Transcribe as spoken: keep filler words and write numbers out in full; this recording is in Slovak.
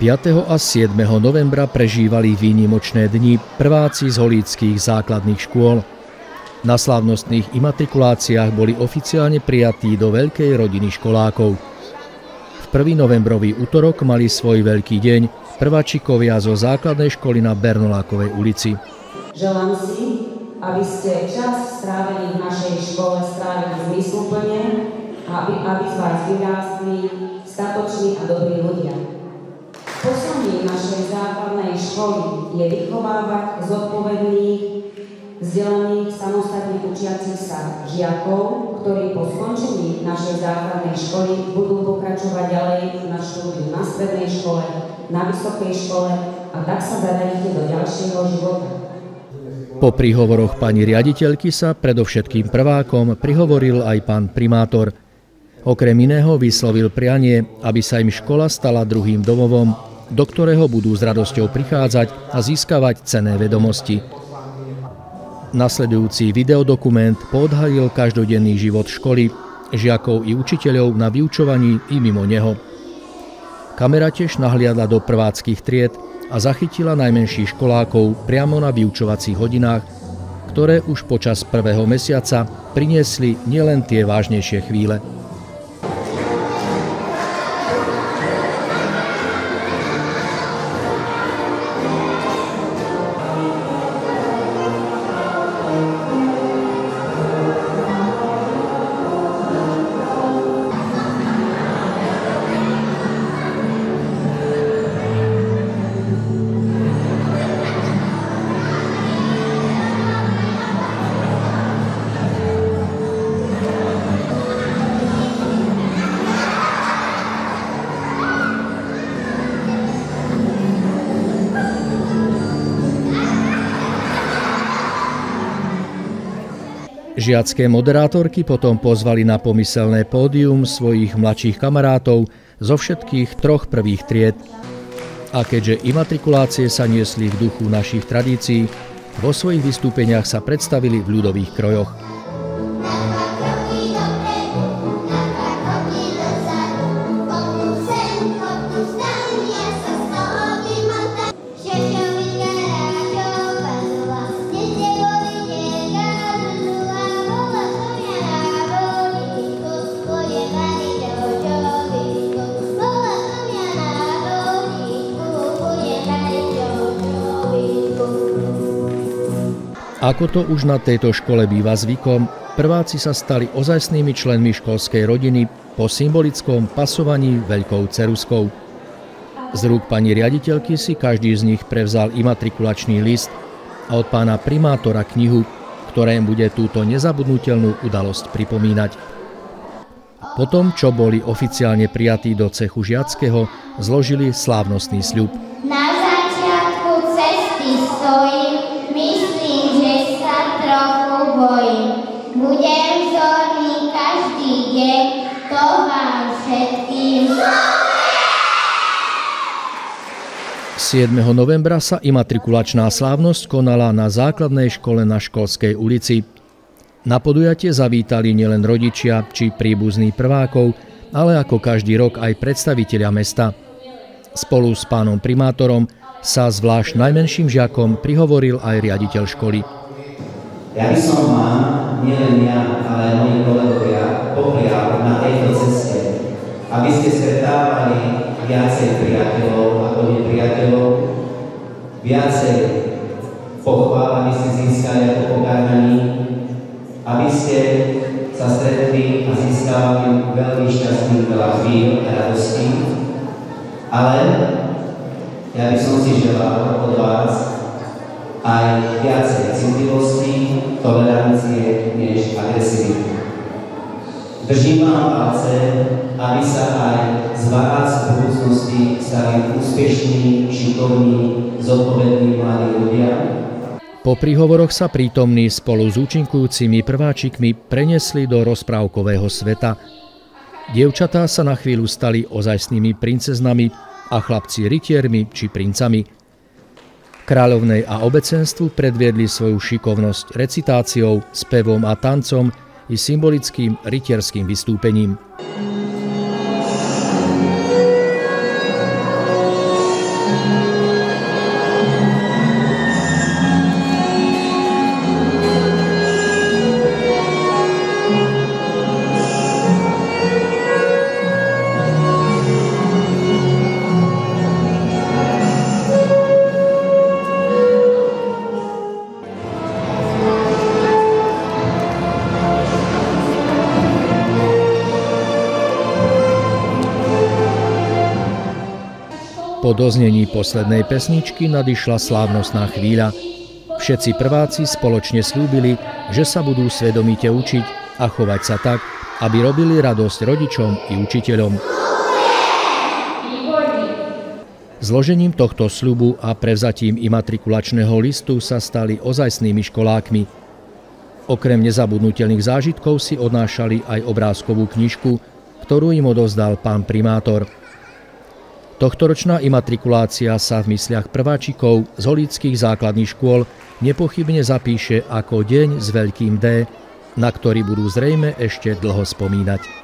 piateho a siedmeho novembra prežívali výnimočné dni prváci z holíckych základných škôl. Na slávnostných imatrikuláciách boli oficiálne prijatí do veľkej rodiny školákov. V prvý novembrový utorok mali svoj veľký deň prváčikovia zo základnej školy na Bernolákovej ulici. Želám si, aby ste čas strávený v našej škole strávili zmysluplne a aby, aby z vás vyrástli statoční a dobrí ľudia. Poslaním našej základnej školy je vychovávať zodpovedných, vzdelaných, samostatne učiacich sa žiakov, ktorí po skončení našej základnej školy budú pokračovať ďalej na štúdiu na strednej škole, na vysokej škole a tak sa zadajú do ďalšieho života. Po príhovoroch pani riaditeľky sa predovšetkým prvákom prihovoril aj pán primátor. Okrem iného vyslovil prianie, aby sa im škola stala druhým domovom, do ktorého budú s radosťou prichádzať a získavať cenné vedomosti. Nasledujúci videodokument poodhalil každodenný život školy, žiakov i učiteľov na vyučovaní i mimo neho. Kamera tiež nahliadla do prváckych tried a zachytila najmenších školákov priamo na vyučovacích hodinách, ktoré už počas prvého mesiaca priniesli nielen tie vážnejšie chvíle. Žiacké moderátorky potom pozvali na pomyselné pódium svojich mladších kamarátov zo všetkých troch prvých tried. A keďže imatrikulácie sa niesli v duchu našich tradícií, vo svojich vystúpeniach sa predstavili v ľudových krojoch. Ako to už na tejto škole býva zvykom, prváci sa stali ozajstnými členmi školskej rodiny po symbolickom pasovaní veľkou ceruzkou. Z rúk pani riaditeľky si každý z nich prevzal imatrikulačný list a od pána primátora knihu, ktorá im bude túto nezabudnutelnú udalosť pripomínať. Potom, čo boli oficiálne prijatí do cechu žiackého, zložili slávnostný sľub. Na začiatku cesty stojím, myslím, že sa trochu bojím. Budem vzorný každý deň, to vám všetkým. siedmeho novembra sa imatrikulačná slávnosť konala na základnej škole na Školskej ulici. Na podujatie zavítali nielen rodičia či príbuzní prvákov, ale ako každý rok aj predstavitelia mesta. Spolu s pánom primátorom sa zvlášť najmenším žiakom prihovoril aj riaditeľ školy. Ja by som vám, nielen ja, ale aj moji kolegovia, poprial na tejto ceste, aby ste stretávali viacej priateľov ako nepriateľov, viacej pochvál, aby ste získali ako pokáňaní, aby ste sa stretli a získavali veľmi šťastných veľa chvíľ a radostí, ale ja by som si želal od vás aj viacej citlivosti, tolerancie než agresivity. Držím vám palce, aby sa aj z vás v budúcnosti stali úspešní, šikovní, zodpovední mladí ľudia. Po príhovoroch sa prítomní spolu s účinkujúcimi prváčikmi prenesli do rozprávkového sveta. Dievčatá sa na chvíľu stali ozajstnými princeznami a chlapci rytiermi či princami. Kráľovnej a obecenstvu predviedli svoju šikovnosť recitáciou, spevom a tancom i symbolickým rytierským vystúpením. Po doznení poslednej pesničky nadišla slávnostná chvíľa. Všetci prváci spoločne slúbili, že sa budú svedomite učiť a chovať sa tak, aby robili radosť rodičom i učiteľom. Zložením tohto sľubu a prevzatím imatrikulačného listu sa stali ozajstnými školákmi. Okrem nezabudnutelných zážitkov si odnášali aj obrázkovú knižku, ktorú im odovzdal pán primátor. Tohtoročná imatrikulácia sa v mysliach prváčikov z holíckych základných škôl nepochybne zapíše ako deň s veľkým D, na ktorý budú zrejme ešte dlho spomínať.